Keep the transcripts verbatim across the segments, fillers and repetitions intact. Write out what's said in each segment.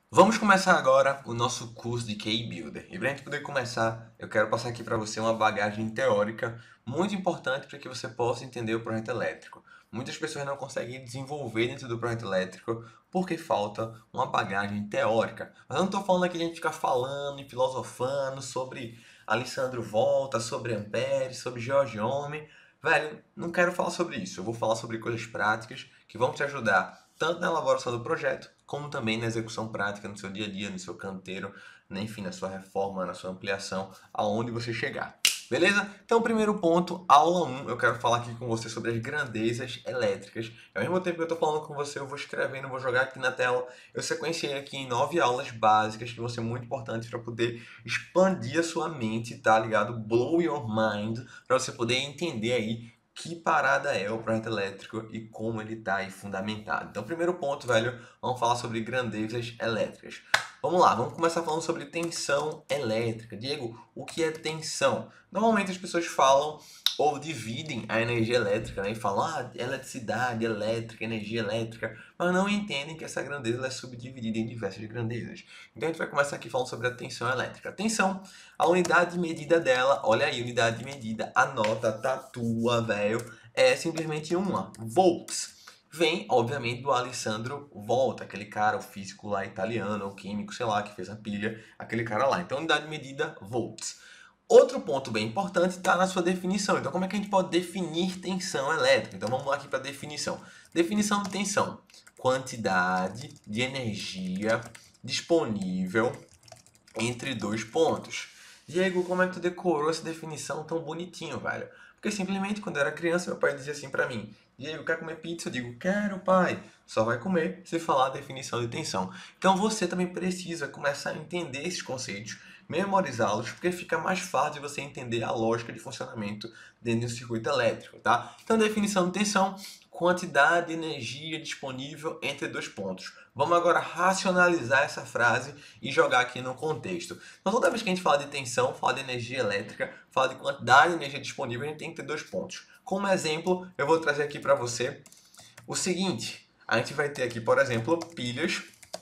Vamos começar agora o nosso curso de K I Builder. E para a gente poder começar, eu quero passar aqui para você uma bagagem teórica muito importante para que você possa entender o projeto elétrico. Muitas pessoas não conseguem desenvolver dentro do projeto elétrico porque falta uma bagagem teórica. Mas eu não estou falando aqui de a gente ficar falando e filosofando sobre Alessandro Volta, sobre Ampere, sobre George Ohm. Velho, não quero falar sobre isso. Eu vou falar sobre coisas práticas que vão te ajudar tanto na elaboração do projeto, como também na execução prática no seu dia a dia, no seu canteiro, né, enfim, na sua reforma, na sua ampliação, aonde você chegar. Beleza? Então, primeiro ponto, aula um, eu quero falar aqui com você sobre as grandezas elétricas. Ao mesmo tempo que eu estou falando com você, eu vou escrevendo, vou jogar aqui na tela. Eu sequenciei aqui em nove aulas básicas que vão ser muito importantes para poder expandir a sua mente, tá ligado? Blow your mind, para você poder entender aí que parada é o projeto elétrico e como ele está aí fundamentado. Então, primeiro ponto, velho, vamos falar sobre grandezas elétricas. Vamos lá, vamos começar falando sobre tensão elétrica. Diego, o que é tensão? Normalmente as pessoas falam ou dividem a energia elétrica, né? E falam, ah, eletricidade, elétrica, energia elétrica, mas não entendem que essa grandeza é subdividida em diversas grandezas. Então a gente vai começar aqui falando sobre a tensão elétrica. A tensão, a unidade de medida dela, olha aí, unidade de medida, anota, tatua, velho, é simplesmente uma, volts. Vem, obviamente, do Alessandro Volta, aquele cara, o físico lá italiano, o químico, sei lá, que fez a pilha, aquele cara lá. Então, unidade de medida, volts. Outro ponto bem importante está na sua definição. Então, como é que a gente pode definir tensão elétrica? Então, vamos lá aqui para a definição. Definição de tensão: quantidade de energia disponível entre dois pontos. Diego, como é que tu decorou essa definição tão bonitinho, velho? Porque simplesmente quando eu era criança, meu pai dizia assim pra mim: Diego, quer comer pizza? Eu digo: quero, pai. Só vai comer se falar a definição de tensão. Então você também precisa começar a entender esses conceitos, memorizá-los, porque fica mais fácil de você entender a lógica de funcionamento dentro de um circuito elétrico, tá? Então, definição de tensão: quantidade de energia disponível entre dois pontos. Vamos agora racionalizar essa frase e jogar aqui no contexto. Então, toda vez que a gente fala de tensão, fala de energia elétrica, fala de quantidade de energia disponível, a gente tem que ter dois pontos. Como exemplo, eu vou trazer aqui para você o seguinte. A gente vai ter aqui, por exemplo, pilhas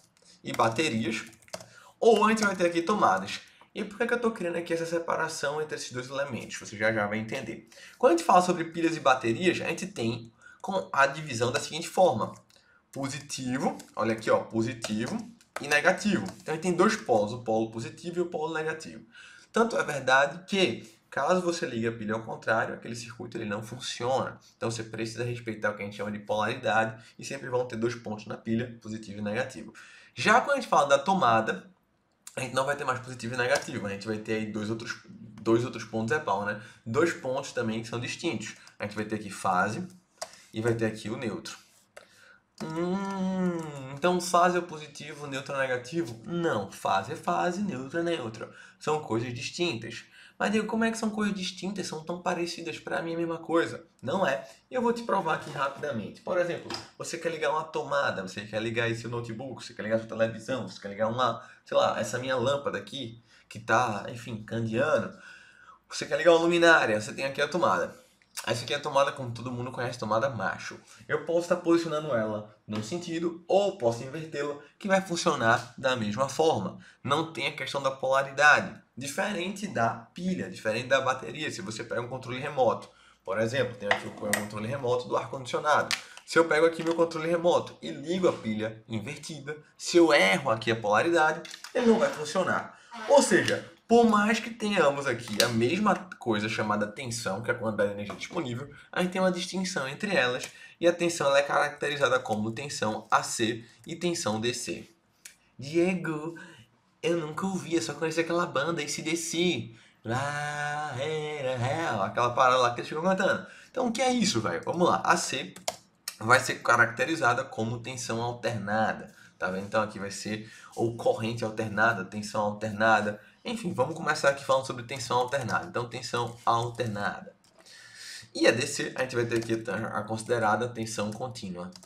e baterias, ou a gente vai ter aqui tomadas. E por que, que eu estou criando aqui essa separação entre esses dois elementos? Você já já vai entender. Quando a gente fala sobre pilhas e baterias, a gente tem com a divisão da seguinte forma: positivo, olha aqui, ó, positivo e negativo. Então a gente tem dois polos, o polo positivo e o polo negativo. Tanto é verdade que, caso você ligue a pilha ao contrário, aquele circuito ele não funciona. Então você precisa respeitar o que a gente chama de polaridade e sempre vão ter dois pontos na pilha, positivo e negativo. Já quando a gente fala da tomada, a gente não vai ter mais positivo e negativo. A gente vai ter aí dois outros, dois outros pontos é pau, né? Dois pontos também que são distintos. A gente vai ter aqui fase e vai ter aqui o neutro. Hum, então fase é positivo, neutro é negativo? Não, fase é fase, neutro é neutro. São coisas distintas. Mas digo, como é que são coisas distintas? São tão parecidas, para mim é a mesma coisa. Não é. E eu vou te provar aqui rapidamente. Por exemplo, você quer ligar uma tomada, você quer ligar esse notebook, você quer ligar sua televisão, você quer ligar uma, sei lá, essa minha lâmpada aqui, que tá, enfim, candeando. Você quer ligar uma luminária, você tem aqui a tomada. Essa aqui é a tomada, como todo mundo conhece, tomada macho. Eu posso estar posicionando ela num sentido ou posso invertê-la, que vai funcionar da mesma forma. Não tem a questão da polaridade. Diferente da pilha, diferente da bateria. Se você pega um controle remoto, por exemplo, tem aqui o controle remoto do ar-condicionado. Se eu pego aqui meu controle remoto e ligo a pilha invertida, se eu erro aqui a polaridade, ele não vai funcionar. Ou seja, por mais que tenhamos aqui a mesma coisa chamada tensão, que é a quantidade de energia disponível, a gente tem uma distinção entre elas, e a tensão ela é caracterizada como tensão A C e tensão D C. Diego, eu nunca ouvi, eu só conheci aquela banda A C/D C. Lá era real, aquela parada lá que eles ficam cantando. Então o que é isso, velho? Vamos lá. A C vai ser caracterizada como tensão alternada. Tá vendo? Então aqui vai ser ou corrente alternada, tensão alternada. Enfim, vamos começar aqui falando sobre tensão alternada. Então, tensão alternada. E a D C, a gente vai ter aqui a considerada tensão contínua.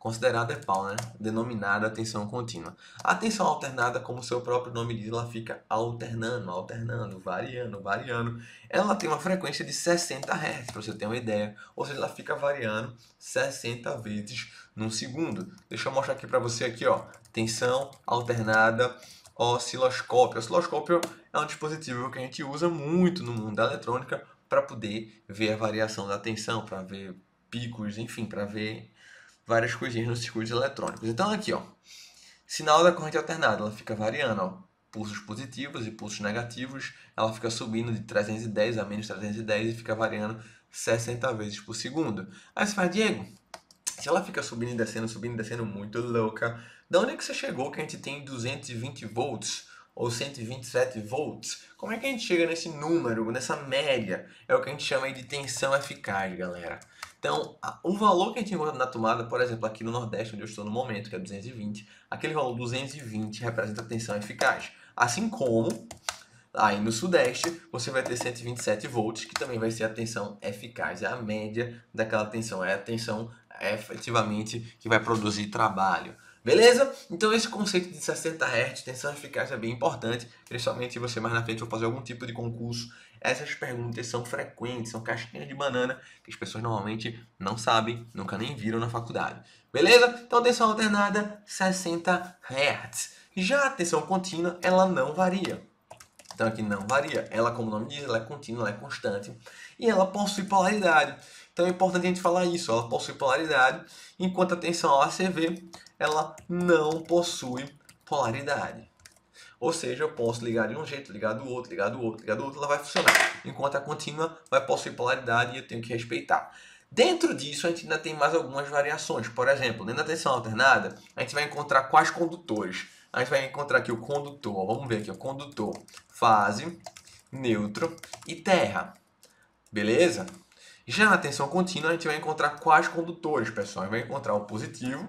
considerada é pau, né? Denominada tensão contínua. A tensão alternada, como seu próprio nome diz, ela fica alternando, alternando, variando, variando. Ela tem uma frequência de sessenta hertz, para você ter uma ideia. Ou seja, ela fica variando sessenta vezes num segundo. Deixa eu mostrar aqui para você aqui, ó. Tensão alternada, osciloscópio. Osciloscópio é um dispositivo que a gente usa muito no mundo da eletrônica para poder ver a variação da tensão, para ver picos, enfim, para ver várias coisinhas nos circuitos eletrônicos. Então aqui, ó, sinal da corrente alternada, ela fica variando, ó, pulsos positivos e pulsos negativos, ela fica subindo de trezentos e dez a menos trezentos e dez e fica variando sessenta vezes por segundo. Aí você fala, Diego, se ela fica subindo e descendo, subindo e descendo muito louca, da onde é que você chegou que a gente tem duzentos e vinte volts ou cento e vinte e sete volts? Como é que a gente chega nesse número, nessa média? É o que a gente chama aí de tensão eficaz, galera. Então, o valor que a gente encontra na tomada, por exemplo, aqui no Nordeste, onde eu estou no momento, que é duzentos e vinte, aquele valor duzentos e vinte representa a tensão eficaz. Assim como, aí no Sudeste, você vai ter cento e vinte e sete volts, que também vai ser a tensão eficaz. É a média daquela tensão, é a tensão efetivamente que vai produzir trabalho. Beleza? Então esse conceito de sessenta hertz, tensão eficaz, é bem importante, principalmente se você mais na frente for fazer algum tipo de concurso. Essas perguntas são frequentes, são casquinhas de banana que as pessoas normalmente não sabem, nunca nem viram na faculdade. Beleza? Então tensão alternada, sessenta hertz. Já a tensão contínua, ela não varia. Então aqui não varia. Ela, como o nome diz, ela é contínua, ela é constante. E ela possui polaridade. Então é importante a gente falar isso. Ela possui polaridade, enquanto a tensão A C V, ela não possui polaridade. Ou seja, eu posso ligar de um jeito, ligar do outro, ligar do outro, ligar do outro, ela vai funcionar. Enquanto a contínua vai possuir polaridade e eu tenho que respeitar. Dentro disso, a gente ainda tem mais algumas variações. Por exemplo, dentro da tensão alternada, a gente vai encontrar quais condutores? A gente vai encontrar aqui o condutor. Vamos ver aqui, o condutor, fase, neutro e terra. Beleza? Já na tensão contínua, a gente vai encontrar quais condutores, pessoal? A gente vai encontrar o positivo,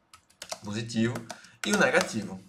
positivo e o negativo.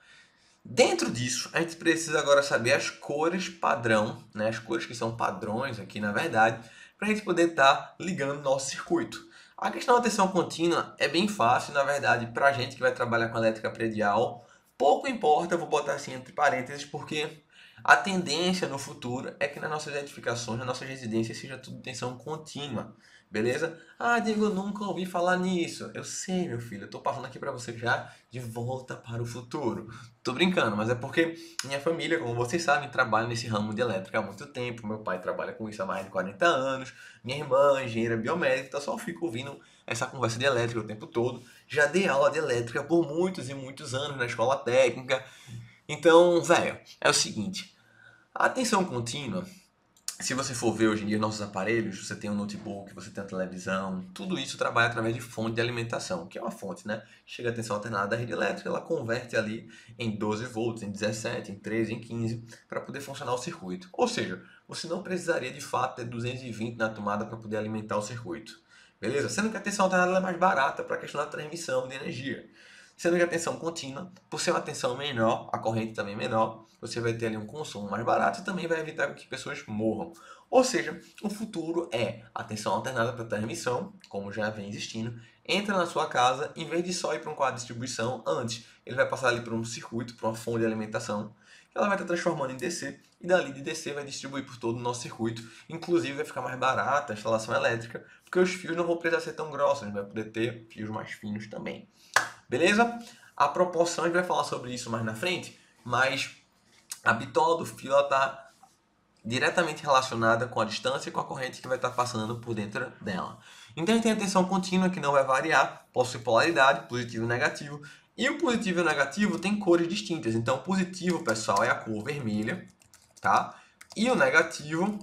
Dentro disso, a gente precisa agora saber as cores padrão, né? As cores que são padrões aqui, na verdade, para a gente poder estar tá ligando nosso circuito. A questão da tensão contínua é bem fácil, na verdade, para a gente que vai trabalhar com elétrica predial, pouco importa, eu vou botar assim entre parênteses, porque a tendência no futuro é que nas nossas edificações, nas nossas residências, seja tudo tensão contínua. Beleza? Ah, Diego, eu nunca ouvi falar nisso. Eu sei, meu filho, eu tô passando aqui para você já de volta para o futuro. Tô brincando, mas é porque minha família, como vocês sabem, trabalha nesse ramo de elétrica há muito tempo. Meu pai trabalha com isso há mais de quarenta anos. Minha irmã, engenheira biomédica, então só fico ouvindo essa conversa de elétrica o tempo todo. Já dei aula de elétrica por muitos e muitos anos na escola técnica. Então, velho, é o seguinte. A tensão contínua, se você for ver hoje em dia nossos aparelhos, você tem um notebook, você tem a televisão, tudo isso trabalha através de fonte de alimentação, que é uma fonte, né? Chega a tensão alternada da rede elétrica, ela converte ali em doze volts, em dezessete, em treze, em quinze, para poder funcionar o circuito. Ou seja, você não precisaria de fato ter duzentos e vinte na tomada para poder alimentar o circuito. Beleza? Sendo que a tensão alternada é mais barata para a questão da transmissão de energia. Sendo que a tensão contínua, por ser uma tensão menor, a corrente também menor, você vai ter ali um consumo mais barato e também vai evitar que pessoas morram. Ou seja, o futuro é a tensão alternada para transmissão, como já vem existindo, entra na sua casa, em vez de só ir para um quadro de distribuição, antes ele vai passar ali por um circuito, por uma fonte de alimentação, que ela vai estar transformando em D C, e dali de D C vai distribuir por todo o nosso circuito, inclusive vai ficar mais barata a instalação elétrica, porque os fios não vão precisar ser tão grossos, a gente vai poder ter fios mais finos também. Beleza? A proporção a gente vai falar sobre isso mais na frente, mas a bitola do fio está diretamente relacionada com a distância e com a corrente que vai estar passando por dentro dela. Então a gente tem a tensão contínua que não vai variar, possui polaridade, positivo e negativo. E o positivo e o negativo tem cores distintas. Então o positivo, pessoal, é a cor vermelha, tá? E o negativo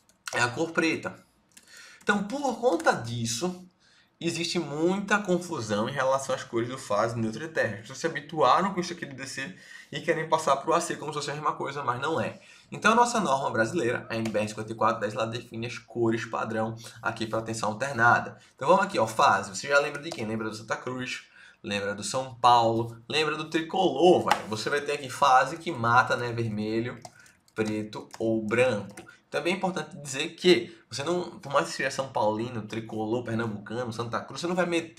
é a cor preta. Então por conta disso, existe muita confusão em relação às cores do fase, neutro e terra. As pessoas se habituaram com isso aqui do D C e querem passar para o A C como se fosse a mesma coisa, mas não é. Então a nossa norma brasileira, a N B R cinquenta e quatro dez, ela define as cores padrão aqui para a tensão alternada. Então vamos aqui, ó, fase. Você já lembra de quem? Lembra do Santa Cruz, lembra do São Paulo, lembra do tricolor, vai. Você vai ter aqui fase que mata, né, vermelho, preto ou branco. Também é importante dizer que você não, por mais que seja São Paulino, tricolor, pernambucano, Santa Cruz, você não vai meter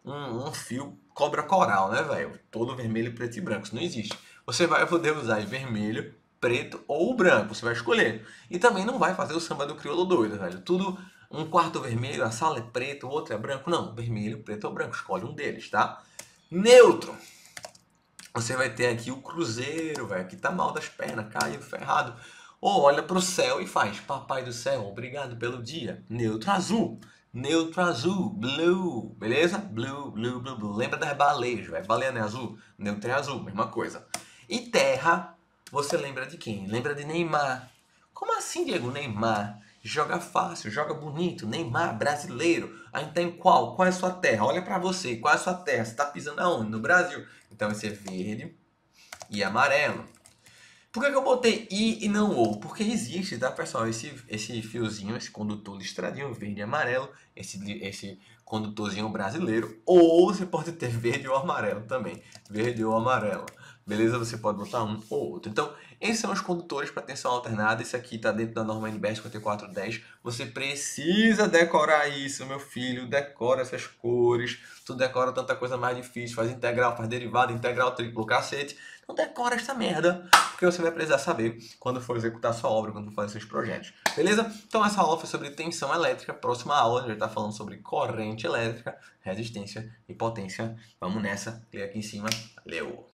um, um fio cobra coral, né, velho? Todo vermelho, preto e branco. Isso não existe. Você vai poder usar vermelho, preto ou branco. Você vai escolher. E também não vai fazer o samba do crioulo doido, velho. Tudo um quarto vermelho, a sala é preto, o outro é branco. Não, vermelho, preto ou branco. Escolhe um deles, tá? Neutro. Você vai ter aqui o cruzeiro, velho, que tá mal das pernas, caiu, ferrado. Ou olha pro céu e faz, papai do céu, obrigado pelo dia. Neutro azul. Neutro azul, blue, beleza? Blue, blue, blue, blue. Lembra das baleias, velho? Baleia não é azul? Neutro é azul, mesma coisa. E terra, você lembra de quem? Lembra de Neymar. Como assim, Diego? Neymar joga fácil, joga bonito. Neymar, brasileiro. Ah, então qual? Qual é a sua terra? Olha pra você, qual é a sua terra? Você tá pisando aonde? No Brasil. Então vai ser verde e amarelo. Por que, que eu botei I e não O? Porque existe, tá, pessoal? Esse, esse fiozinho, esse condutor listradinho, verde e amarelo, esse, esse condutorzinho brasileiro. Ou você pode ter verde ou amarelo também. Verde ou amarelo. Beleza? Você pode botar um ou outro. Então, esses são os condutores para tensão alternada. Esse aqui está dentro da norma N B R cinquenta e quatro dez. Você precisa decorar isso, meu filho. Decora essas cores. Tu decora tanta coisa mais difícil. Faz integral, faz derivada, integral, triplo, cacete. Não decora esta merda, porque você vai precisar saber quando for executar sua obra, quando for fazer seus projetos. Beleza? Então essa aula foi sobre tensão elétrica. Próxima aula a gente vai estar falando sobre corrente elétrica, resistência e potência. Vamos nessa. Clica aqui em cima. Valeu!